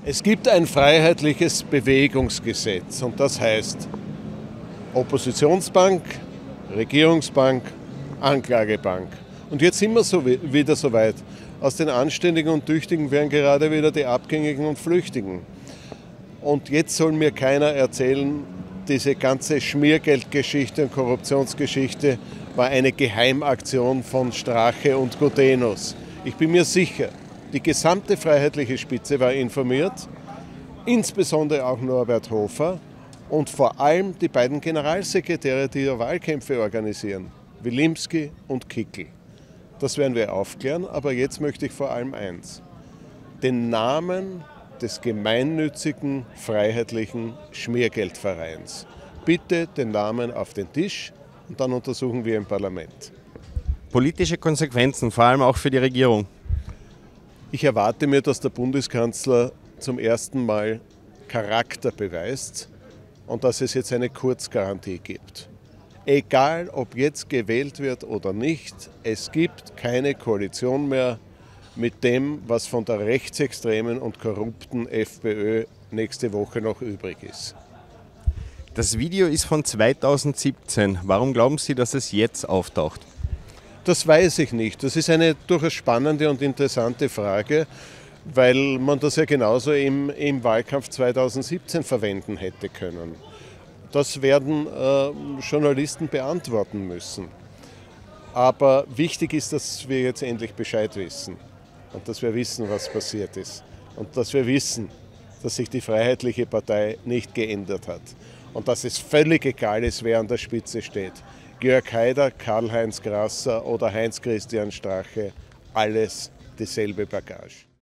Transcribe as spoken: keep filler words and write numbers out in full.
Es gibt ein freiheitliches Bewegungsgesetz und das heißt Oppositionsbank, Regierungsbank, Anklagebank. Und jetzt sind wir so wieder so weit. Aus den Anständigen und Tüchtigen werden gerade wieder die Abgängigen und Flüchtigen. Und jetzt soll mir keiner erzählen, diese ganze Schmiergeldgeschichte und Korruptionsgeschichte war eine Geheimaktion von Strache und Gudenus. Ich bin mir sicher, die gesamte freiheitliche Spitze war informiert, insbesondere auch Norbert Hofer und vor allem die beiden Generalsekretäre, die ja Wahlkämpfe organisieren, Wilimski und Kickl. Das werden wir aufklären, aber jetzt möchte ich vor allem eins: den Namen des gemeinnützigen, freiheitlichen Schmiergeldvereins. Bitte den Namen auf den Tisch und dann untersuchen wir im Parlament. Politische Konsequenzen, vor allem auch für die Regierung. Ich erwarte mir, dass der Bundeskanzler zum ersten Mal Charakter beweist und dass es jetzt eine Kurzgarantie gibt. Egal, ob jetzt gewählt wird oder nicht, es gibt keine Koalition mehr mit dem, was von der rechtsextremen und korrupten FPÖ nächste Woche noch übrig ist. Das Video ist von zweitausendsiebzehn. Warum glauben Sie, dass es jetzt auftaucht? Das weiß ich nicht. Das ist eine durchaus spannende und interessante Frage, weil man das ja genauso im, im Wahlkampf zweitausendsiebzehn verwenden hätte können. Das werden äh, Journalisten beantworten müssen. Aber wichtig ist, dass wir jetzt endlich Bescheid wissen und dass wir wissen, was passiert ist und dass wir wissen, dass sich die Freiheitliche Partei nicht geändert hat und dass es völlig egal ist, wer an der Spitze steht. Georg Haider, Karl-Heinz Grasser oder Heinz-Christian Strache, alles dieselbe Bagage.